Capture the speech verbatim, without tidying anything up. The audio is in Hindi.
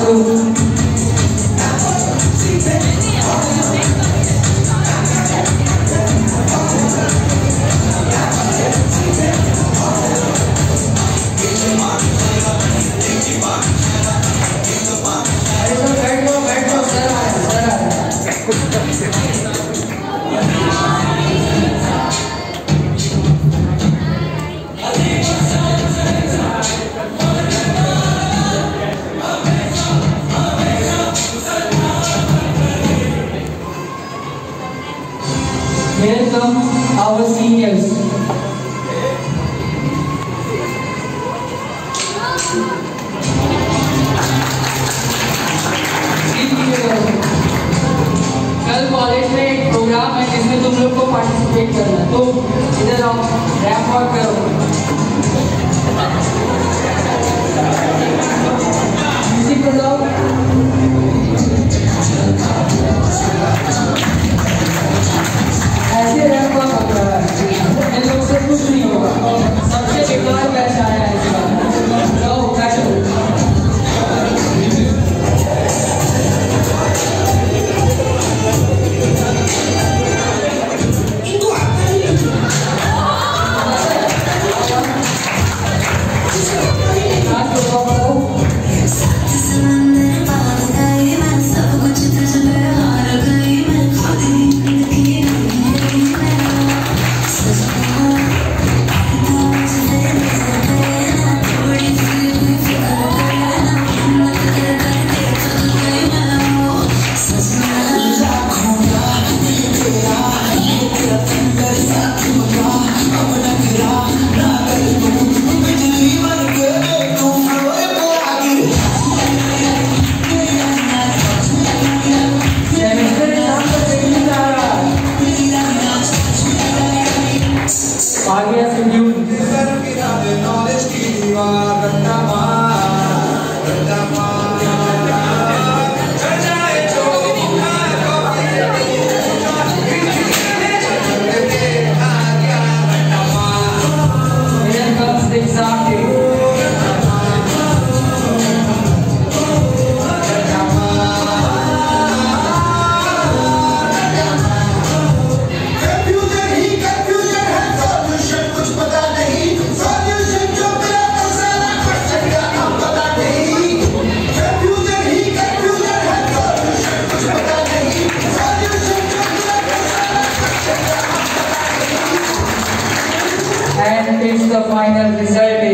Here come our seniors. कल कॉलेज में एक प्रोग्राम है जिसमें तुम लोग को पार्टिसिपेट करना है, तो इधर आओ, रैप वॉक करो, म्यूजिक बजाओ। ऐसे रैप वॉक होता है, इन लोग से कुछ नहीं होगा, सबसे बेकार बैच आया है इस बार। जाओ बैठो। And it's the final result.